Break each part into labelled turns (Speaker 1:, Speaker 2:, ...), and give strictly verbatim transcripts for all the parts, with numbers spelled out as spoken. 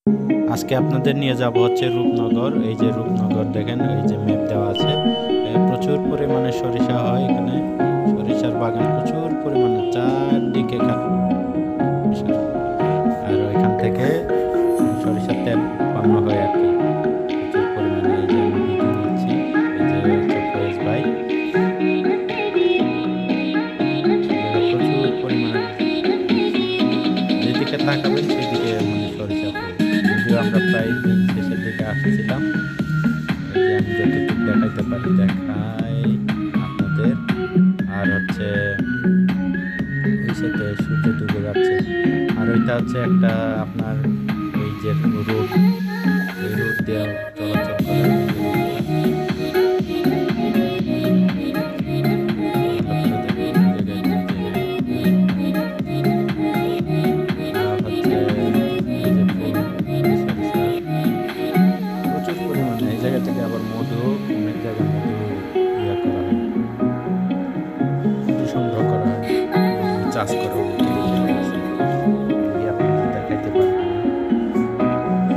Speaker 1: আজকে আপনাদের নিয়ে যাব হচ্ছে রূপনগর। এই যে রূপনগর দেখেন, এই যে ম্যাপ দেওয়া আছে। প্রচুর পরিমাণে সরিষা হয় এখানে, সরিষার বাগান প্রচুর পরিমাণে, চারদিকে সরিষা। আর ওইখান থেকে সরিষার তেল উৎপন্ন হয় আর কি প্রচুর পরিমাণে। এই যে আমি ভিডিও নিচ্ছি, এই যে হচ্ছে ফয়েজ ভাই, প্রচুর পরিমাণে যেদিকে তাকাবেন সেদিকে মানে সরিষা ফুল। যদিও আমরা প্রায় দিন শেষের দিকে আসছিলাম, এই যে আমি যতটুকু দেখাইতে পারি দেখাই আপনাদের। আর হচ্ছে ওই সাথে সূর্য ডুবে যাচ্ছে। আর ওইটা হচ্ছে একটা আপনার ওই যে রোড, ওই রোড দিয়ে চলাচল করে এই যে রোডটা। ভালো করে দেখেন এই জায়গায় এই যে আর হচ্ছে এই যে ফুল, এই যে সরিষা প্রচুর পরিমাণে। এই জায়গা থেকে আবার মধু, অনেক জায়গায় মধু ইয়া করা হয়, মধু সংগ্রহ করা হয়, মধু চাষ করে অনেকে। এই জায়গায় আছে, যদি আপনাদের দেখাইতে পারি কিনা।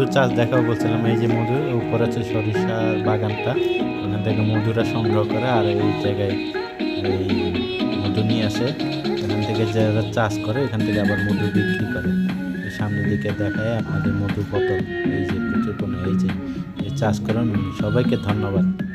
Speaker 1: চাষ দেখাও বলছিলাম। এই যে মধু, উপরে আছে সরিষার বাগানটা, ওখান থেকে মধুরা সংগ্রহ করে আর এই জায়গায় এই মধু নিয়ে আসে। এখান থেকে যারা চাষ করে এখান থেকে আবার মধু বিক্রি করে। এই সামনের দিকে দেখায় আপনাদের মধু বোতল, এই যে প্রচুর পণ্য, এই যে এই চাষ করেন উনি। সবাইকে ধন্যবাদ।